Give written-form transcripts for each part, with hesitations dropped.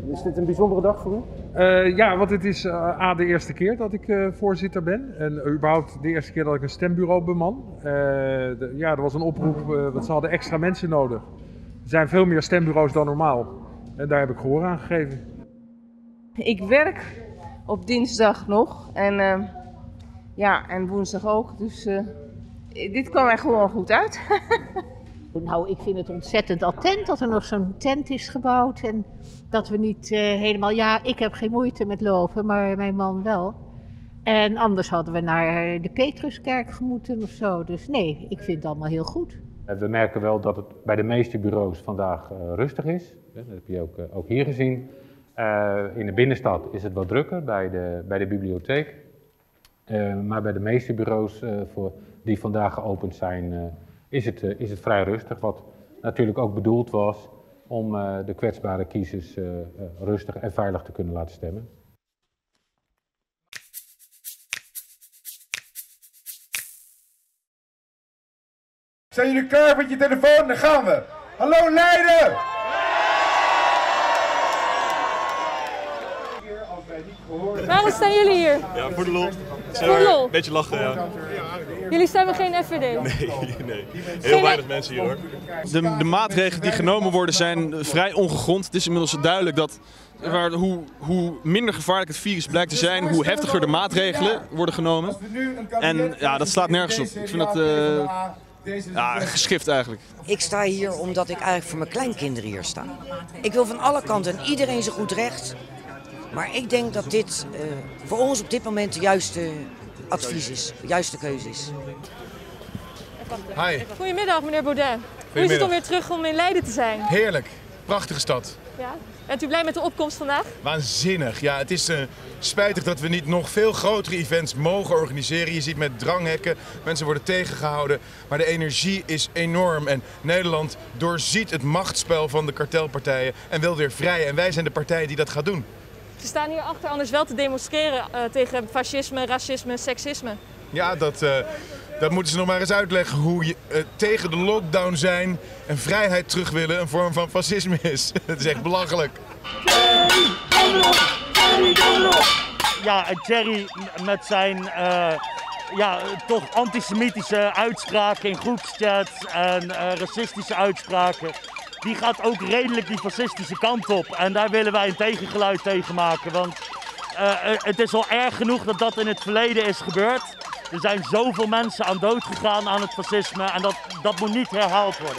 Is dit een bijzondere dag voor u? Ja, want het is de eerste keer dat ik voorzitter ben. En überhaupt de eerste keer dat ik een stembureau beman. Er was een oproep, want ze hadden extra mensen nodig. Er zijn veel meer stembureaus dan normaal. En daar heb ik gehoor aan gegeven. Ik werk op dinsdag nog en woensdag ook. Dus dit kwam er gewoon goed uit. Nou, ik vind het ontzettend attent dat er nog zo'n tent is gebouwd en dat we niet helemaal... Ja, ik heb geen moeite met lopen, maar mijn man wel. En anders hadden we naar de Petruskerk gemoeten of zo. Dus nee, ik vind het allemaal heel goed. We merken wel dat het bij de meeste bureaus vandaag rustig is. Dat heb je ook hier gezien. In de binnenstad is het wat drukker, bij de bibliotheek. Maar bij de meeste bureaus die vandaag geopend zijn, is het vrij rustig. Wat natuurlijk ook bedoeld was om de kwetsbare kiezers rustig en veilig te kunnen laten stemmen. Zijn jullie klaar met je telefoon? Dan gaan we! Hallo Leiden! Waarom staan jullie hier? Ja, voor de lol. Voor de lol? Een beetje lachen, ja. Jullie stemmen geen FVD? Nee. Heel weinig mensen hier hoor. De maatregelen die genomen worden zijn vrij ongegrond. Het is inmiddels duidelijk dat hoe minder gevaarlijk het virus blijkt te zijn, hoe heftiger de maatregelen worden genomen. En ja, dat slaat nergens op. Ik vind dat geschift eigenlijk. Ik sta hier omdat ik eigenlijk voor mijn kleinkinderen hier sta. Ik wil van alle kanten en iedereen zo goed recht. Maar ik denk dat dit voor ons op dit moment de juiste advies is, de juiste keuze is. Hi. Goedemiddag meneer Baudet. Hoe is het om weer terug om in Leiden te zijn? Heerlijk, prachtige stad. Ja. Bent u blij met de opkomst vandaag? Waanzinnig. Ja, het is spijtig dat we niet nog veel grotere events mogen organiseren. Je ziet met dranghekken, mensen worden tegengehouden. Maar de energie is enorm en Nederland doorziet het machtsspel van de kartelpartijen en wil weer vrij. En wij zijn de partij die dat gaat doen. Ze staan hier achter anders wel te demonstreren tegen fascisme, racisme, seksisme. Ja, dat moeten ze nog maar eens uitleggen. Hoe je tegen de lockdown zijn en vrijheid terug willen een vorm van fascisme is. Dat is echt belachelijk. Ja, Thierry met zijn toch antisemitische uitspraken in groepschats en racistische uitspraken. Die gaat ook redelijk die fascistische kant op. En daar willen wij een tegengeluid tegen maken. Want het is al erg genoeg dat dat in het verleden is gebeurd. Er zijn zoveel mensen aan dood gegaan aan het fascisme. En dat moet niet herhaald worden.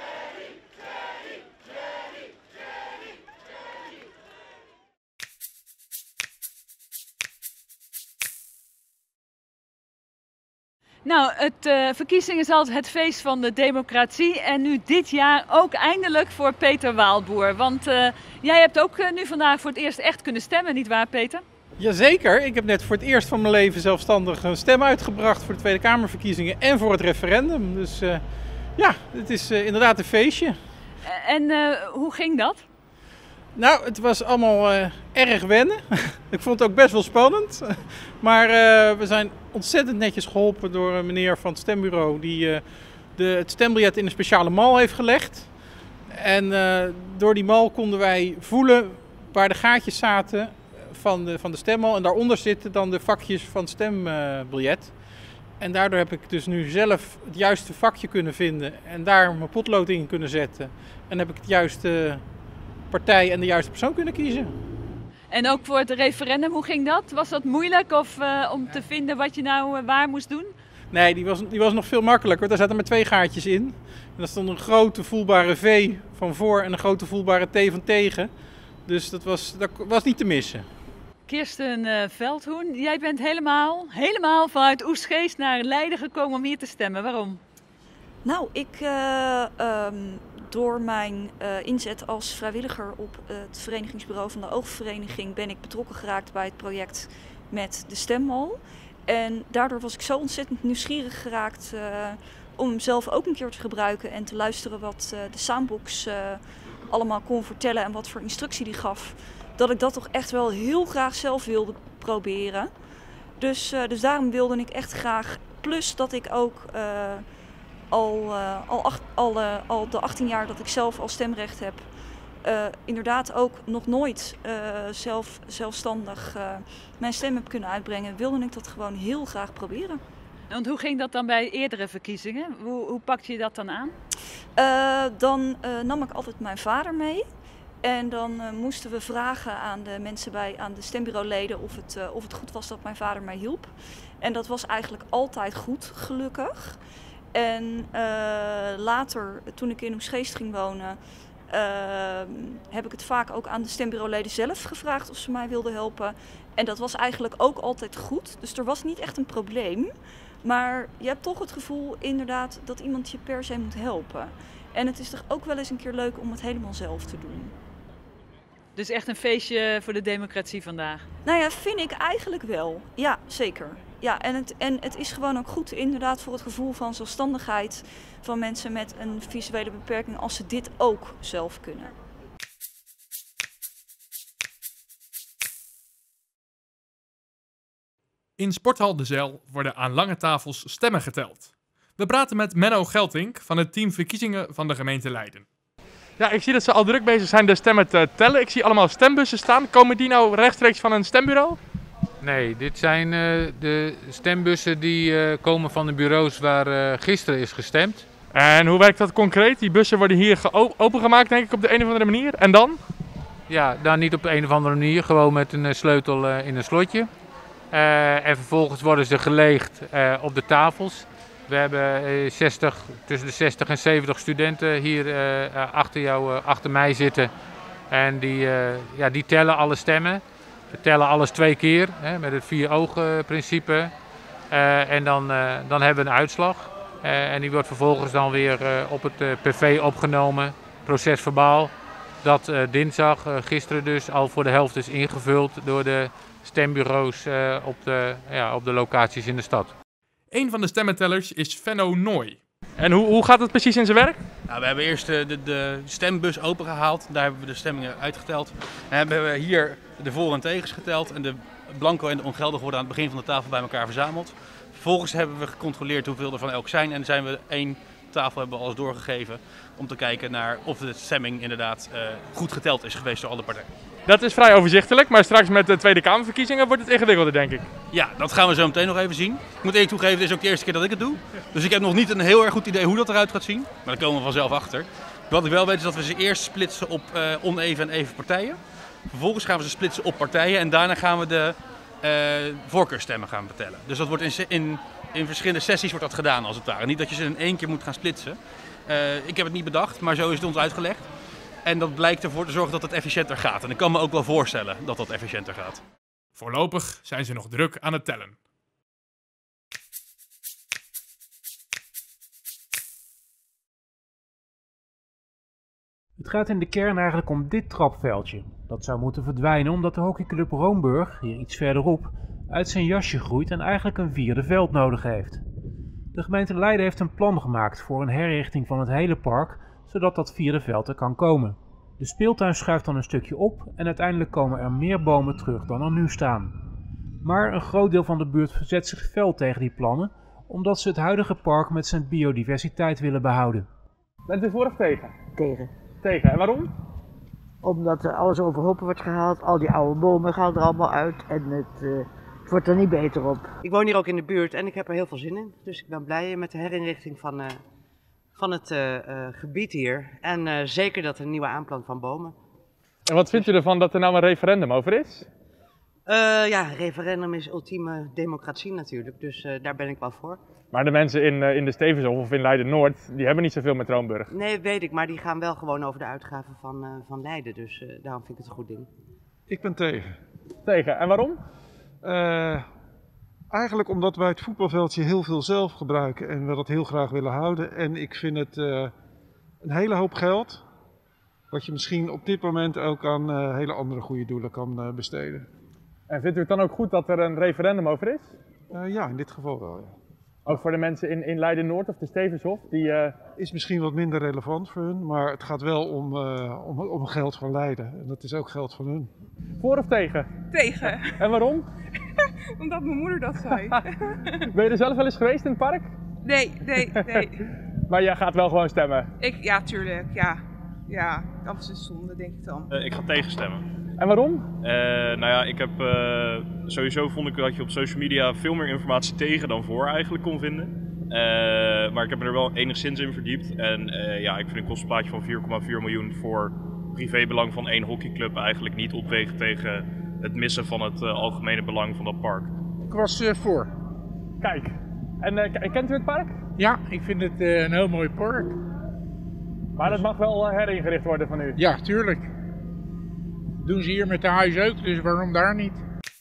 Nou, verkiezingen is altijd het feest van de democratie en nu dit jaar ook eindelijk voor Peter Waalboer. Want jij hebt ook nu vandaag voor het eerst echt kunnen stemmen, nietwaar Peter? Jazeker, ik heb net voor het eerst van mijn leven zelfstandig een stem uitgebracht voor de Tweede Kamerverkiezingen en voor het referendum. Dus het is inderdaad een feestje. En hoe ging dat? Nou, het was allemaal erg wennen. Ik vond het ook best wel spannend. Maar we zijn ontzettend netjes geholpen door een meneer van het stembureau die het stembiljet in een speciale mal heeft gelegd. En door die mal konden wij voelen waar de gaatjes zaten van de stemmal. En daaronder zitten dan de vakjes van het stembiljet. En daardoor heb ik dus nu zelf het juiste vakje kunnen vinden en daar mijn potlood in kunnen zetten. En heb ik het juiste partij en de juiste persoon kunnen kiezen. En ook voor het referendum, hoe ging dat? Was dat moeilijk om te vinden wat je nou waar moest doen? Nee, die was nog veel makkelijker. Daar zaten maar 2 gaatjes in. En daar stond een grote voelbare V van voor en een grote voelbare T van tegen. Dus dat was niet te missen. Kirsten Veldhoen, jij bent helemaal vanuit Oegstgeest naar Leiden gekomen om hier te stemmen. Waarom? Nou, door mijn inzet als vrijwilliger op het verenigingsbureau van de Oogvereniging ben ik betrokken geraakt bij het project met de stemmal. En daardoor was ik zo ontzettend nieuwsgierig geraakt om hem zelf ook een keer te gebruiken en te luisteren wat de Soundbox allemaal kon vertellen en wat voor instructie die gaf. Dat ik dat toch echt wel heel graag zelf wilde proberen. Dus daarom wilde ik echt graag, plus dat ik ook al de 18 jaar dat ik zelf al stemrecht heb, inderdaad ook nog nooit zelfstandig mijn stem heb kunnen uitbrengen, wilde ik dat gewoon heel graag proberen. Want hoe ging dat dan bij eerdere verkiezingen? Hoe pakte je dat dan aan? Dan nam ik altijd mijn vader mee. En dan moesten we vragen aan de mensen aan de stembureauleden of het goed was dat mijn vader mij hielp. En dat was eigenlijk altijd goed, gelukkig. En later, toen ik in Oegstgeest ging wonen, heb ik het vaak ook aan de stembureauleden zelf gevraagd of ze mij wilden helpen. En dat was eigenlijk ook altijd goed. Dus er was niet echt een probleem. Maar je hebt toch het gevoel inderdaad dat iemand je per se moet helpen. En het is toch ook wel eens een keer leuk om het helemaal zelf te doen. Dus echt een feestje voor de democratie vandaag? Nou ja, vind ik eigenlijk wel. Ja, zeker. Ja, en het is gewoon ook goed inderdaad voor het gevoel van zelfstandigheid van mensen met een visuele beperking als ze dit ook zelf kunnen. In Sporthal De Zijl worden aan lange tafels stemmen geteld. We praten met Menno Geltink van het team Verkiezingen van de gemeente Leiden. Ja, ik zie dat ze al druk bezig zijn de stemmen te tellen. Ik zie allemaal stembussen staan. Komen die nou rechtstreeks van een stembureau? Nee, dit zijn de stembussen die komen van de bureaus waar gisteren is gestemd. En hoe werkt dat concreet? Die bussen worden hier opengemaakt, denk ik, op de een of andere manier. En dan? Ja, dan niet op de een of andere manier. Gewoon met een sleutel in een slotje. En vervolgens worden ze geleegd op de tafels. We hebben tussen de 60 en 70 studenten hier achter mij zitten. En die tellen alle stemmen. We tellen alles 2 keer met het 4-ogen-principe. En dan hebben we een uitslag. En die wordt vervolgens dan weer op het PV opgenomen, procesverbaal. Dat dinsdag, gisteren dus, al voor de helft is ingevuld door de stembureaus op de locaties in de stad. Een van de stemmentellers is Venno Nooy. En hoe gaat het precies in zijn werk? Nou, we hebben eerst de stembus opengehaald. Daar hebben we de stemmingen uitgeteld. En hebben we hier de voor- en tegens geteld. En de blanco en de ongeldig worden aan het begin van de tafel bij elkaar verzameld. Vervolgens hebben we gecontroleerd hoeveel er van elk zijn. En zijn we 1 tafel hebben we alles doorgegeven. Om te kijken naar of de stemming inderdaad goed geteld is geweest door alle partijen. Dat is vrij overzichtelijk, maar straks met de Tweede Kamerverkiezingen wordt het ingewikkelder, denk ik. Ja, dat gaan we zo meteen nog even zien. Ik moet eerlijk toegeven, dit is ook de eerste keer dat ik het doe. Dus ik heb nog niet een heel erg goed idee hoe dat eruit gaat zien. Maar daar komen we vanzelf achter. Wat ik wel weet is dat we ze eerst splitsen op oneven en even partijen. Vervolgens gaan we ze splitsen op partijen en daarna gaan we de voorkeurstemmen gaan betellen. Dus dat wordt in verschillende sessies wordt dat gedaan als het ware. Niet dat je ze in 1 keer moet gaan splitsen. Ik heb het niet bedacht, maar zo is het ons uitgelegd. En dat blijkt ervoor te zorgen dat het efficiënter gaat. En ik kan me ook wel voorstellen dat dat efficiënter gaat. Voorlopig zijn ze nog druk aan het tellen. Het gaat in de kern eigenlijk om dit trapveldje. Dat zou moeten verdwijnen omdat de hockeyclub Roomburg, hier iets verderop, uit zijn jasje groeit en eigenlijk een 4e veld nodig heeft. De gemeente Leiden heeft een plan gemaakt voor een herrichting van het hele park, zodat dat 4e veld er kan komen. De speeltuin schuift dan een stukje op en uiteindelijk komen er meer bomen terug dan er nu staan. Maar een groot deel van de buurt verzet zich fel tegen die plannen, omdat ze het huidige park met zijn biodiversiteit willen behouden. Bent u voor of tegen? Tegen. Tegen. En waarom? Omdat er alles overhoop wordt gehaald, al die oude bomen gaan er allemaal uit en het wordt er niet beter op. Ik woon hier ook in de buurt en ik heb er heel veel zin in. Dus ik ben blij met de herinrichting van het gebied hier. En zeker dat er een nieuwe aanplant van bomen. En wat vindt u ervan dat er nou een referendum over is? Ja, referendum is ultieme democratie natuurlijk, dus daar ben ik wel voor. Maar de mensen in de Stevenshof of in Leiden-Noord, die hebben niet zoveel met Roomburg. Nee, weet ik, maar die gaan wel gewoon over de uitgaven van Leiden, dus daarom vind ik het een goed ding. Ik ben tegen. Tegen, en waarom? Eigenlijk omdat wij het voetbalveldje heel veel zelf gebruiken en we dat heel graag willen houden. En ik vind het een hele hoop geld, wat je misschien op dit moment ook aan hele andere goede doelen kan besteden. En vindt u het dan ook goed dat er een referendum over is? Ja, in dit geval wel, ja. Ook voor de mensen in Leiden-Noord of de Stevenshof? Is misschien wat minder relevant voor hun, maar het gaat wel om geld van Leiden. En dat is ook geld van hun. Voor of tegen? Tegen. En waarom? Omdat mijn moeder dat zei. Ben je er zelf wel eens geweest in het park? Nee. Maar jij gaat wel gewoon stemmen? Ja, tuurlijk, ja. Ja, absoluut zonde, denk ik dan. Ik ga tegenstemmen. En waarom? Nou ja, ik heb sowieso vond ik dat je op social media veel meer informatie tegen dan voor eigenlijk kon vinden. Maar ik heb me er wel enigszins in verdiept. En ja, ik vind een kostenplaatje van 4,4 miljoen voor privébelang van 1 hockeyclub eigenlijk niet opwegen tegen het missen van het algemene belang van dat park. Ik was voor. Kijk, en kent u het park? Ja, ik vind het een heel mooi park. Maar het mag wel heringericht worden van u? Ja, tuurlijk. Doen ze hier met de huis ook, dus waarom daar niet?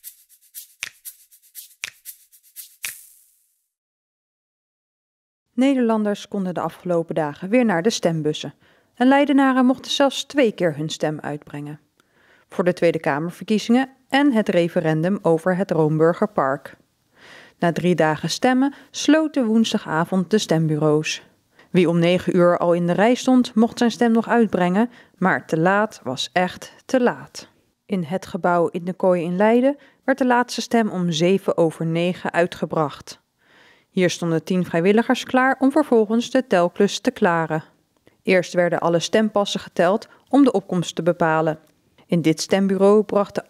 Nederlanders konden de afgelopen dagen weer naar de stembussen. En Leidenaren mochten zelfs 2 keer hun stem uitbrengen. Voor de Tweede Kamerverkiezingen en het referendum over het Roomburgerpark. Na 3 dagen stemmen sloten woensdagavond de stembureaus. Wie om 9 uur al in de rij stond, mocht zijn stem nog uitbrengen, maar te laat was echt te laat. In het gebouw in de Kooi in Leiden werd de laatste stem om 9:07 uitgebracht. Hier stonden 10 vrijwilligers klaar om vervolgens de telklus te klaren. Eerst werden alle stempassen geteld om de opkomst te bepalen. In dit stembureau brachten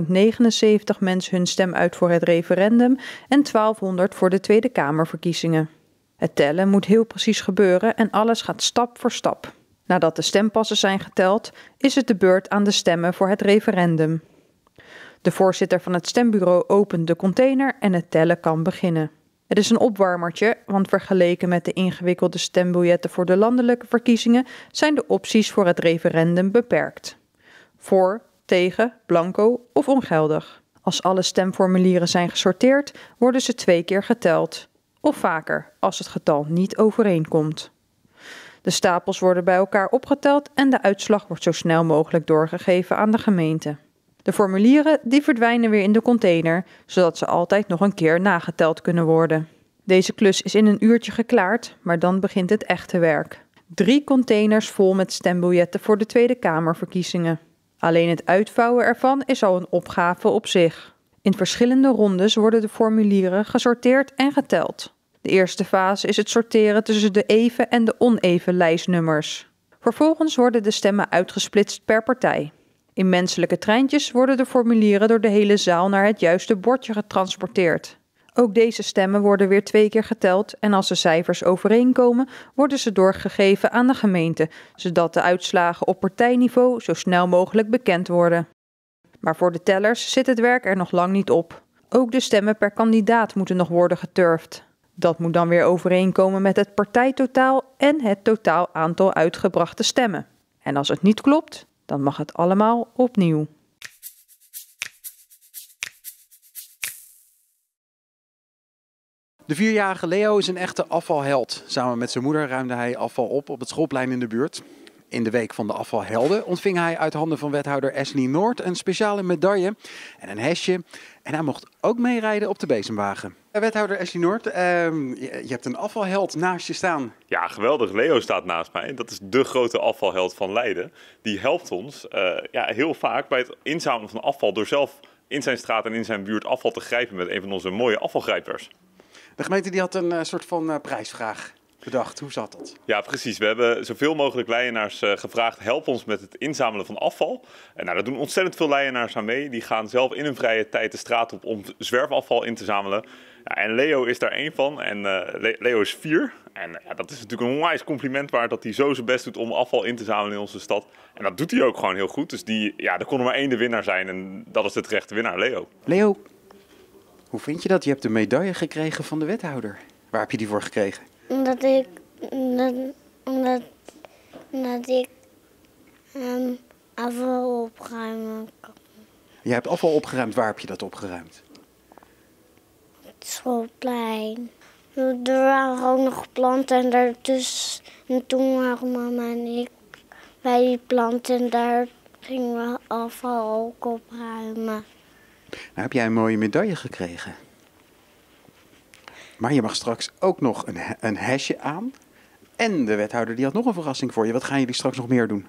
879 mensen hun stem uit voor het referendum en 1200 voor de Tweede Kamerverkiezingen. Het tellen moet heel precies gebeuren en alles gaat stap voor stap. Nadat de stempassen zijn geteld, is het de beurt aan de stemmen voor het referendum. De voorzitter van het stembureau opent de container en het tellen kan beginnen. Het is een opwarmertje, want vergeleken met de ingewikkelde stembiljetten voor de landelijke verkiezingen zijn de opties voor het referendum beperkt. Voor, tegen, blanco of ongeldig. Als alle stemformulieren zijn gesorteerd, worden ze 2 keer geteld. Of vaker, als het getal niet overeenkomt. De stapels worden bij elkaar opgeteld en de uitslag wordt zo snel mogelijk doorgegeven aan de gemeente. De formulieren die verdwijnen weer in de container, zodat ze altijd nog een keer nageteld kunnen worden. Deze klus is in een uurtje geklaard, maar dan begint het echte werk. 3 containers vol met stembiljetten voor de Tweede Kamerverkiezingen. Alleen het uitvouwen ervan is al een opgave op zich. In verschillende rondes worden de formulieren gesorteerd en geteld. De eerste fase is het sorteren tussen de even en de oneven lijstnummers. Vervolgens worden de stemmen uitgesplitst per partij. In menselijke treintjes worden de formulieren door de hele zaal naar het juiste bordje getransporteerd. Ook deze stemmen worden weer 2 keer geteld en als de cijfers overeenkomen, worden ze doorgegeven aan de gemeente, zodat de uitslagen op partijniveau zo snel mogelijk bekend worden. Maar voor de tellers zit het werk er nog lang niet op. Ook de stemmen per kandidaat moeten nog worden geturfd. Dat moet dan weer overeenkomen met het partijtotaal en het totaal aantal uitgebrachte stemmen. En als het niet klopt, dan mag het allemaal opnieuw. De 4-jarige Leo is een echte afvalheld. Samen met zijn moeder ruimde hij afval op het schoolplein in de buurt. In de week van de afvalhelden ontving hij uit handen van wethouder Ashley Noord een speciale medaille en een hesje. En hij mocht ook meerijden op de bezemwagen. Wethouder Ashley Noord, je hebt een afvalheld naast je staan. Ja, geweldig. Leo staat naast mij. Dat is de grote afvalheld van Leiden. Die helpt ons heel vaak bij het inzamelen van afval door zelf in zijn straat en in zijn buurt afval te grijpen met een van onze mooie afvalgrijpers. De gemeente die had een soort van prijsvraag bedacht. Hoe zat dat? Ja, precies. We hebben zoveel mogelijk Leidenaars gevraagd, help ons met het inzamelen van afval. En daar doen ontzettend veel Leidenaars aan mee. Die gaan zelf in hun vrije tijd de straat op om zwerfafval in te zamelen. Ja, en Leo is daar één van. En Leo is 4. En dat is natuurlijk een onwijs compliment waard dat hij zo zijn best doet om afval in te zamelen in onze stad. En dat doet hij ook gewoon heel goed. Dus er kon er maar 1 de winnaar zijn. En dat is de terechte winnaar, Leo. Leo, hoe vind je dat? Je hebt de medaille gekregen van de wethouder. Waar heb je die voor gekregen? Omdat ik afval opruimen kan. Je hebt afval opgeruimd. Waar heb je dat opgeruimd? Het schoolplein. Er waren ook nog planten en daartussen. En toen waren mama en ik bij die planten en daar gingen we afval ook opruimen. Nou heb jij een mooie medaille gekregen. Maar je mag straks ook nog een hesje aan. En de wethouder die had nog een verrassing voor je. Wat gaan jullie straks nog meer doen?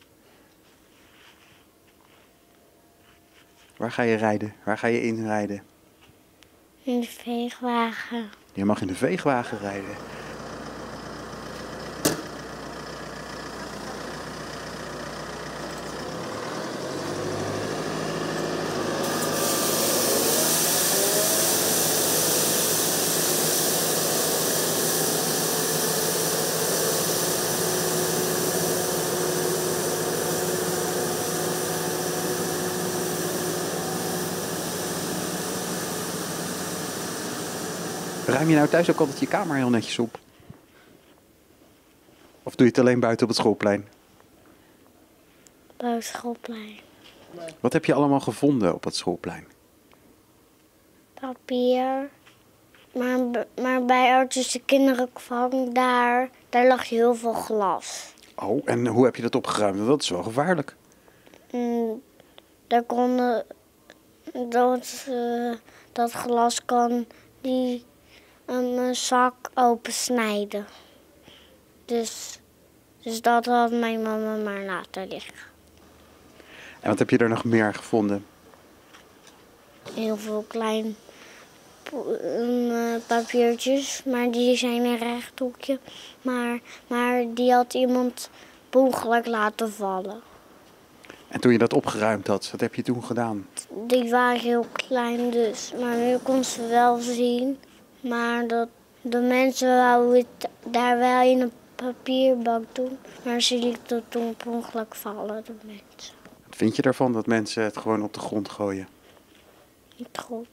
Waar ga je rijden? Waar ga je in rijden? In de veegwagen. Je mag in de veegwagen rijden. Ruim je nou thuis ook altijd je kamer heel netjes op? Of doe je het alleen buiten op het schoolplein? Buiten het schoolplein. Wat heb je allemaal gevonden op het schoolplein? Papier. Maar bij artistische kinderopvang, daar lag heel veel glas. Oh, en hoe heb je dat opgeruimd? Want dat is wel gevaarlijk. Daar konden dat glas kan die een zak opensnijden. Dus dat had mijn mama maar laten liggen. En wat heb je er nog meer gevonden? Heel veel klein papiertjes, maar die zijn een rechthoekje. Maar die had iemand per ongeluk laten vallen. En toen je dat opgeruimd had, wat heb je toen gedaan? Die waren heel klein dus, maar nu kon ze wel zien. Maar de mensen wouden het daar wel in een papierbak doen. Maar ze lieten het toen per ongeluk vallen, de mensen. Wat vind je ervan dat mensen het gewoon op de grond gooien? Niet goed.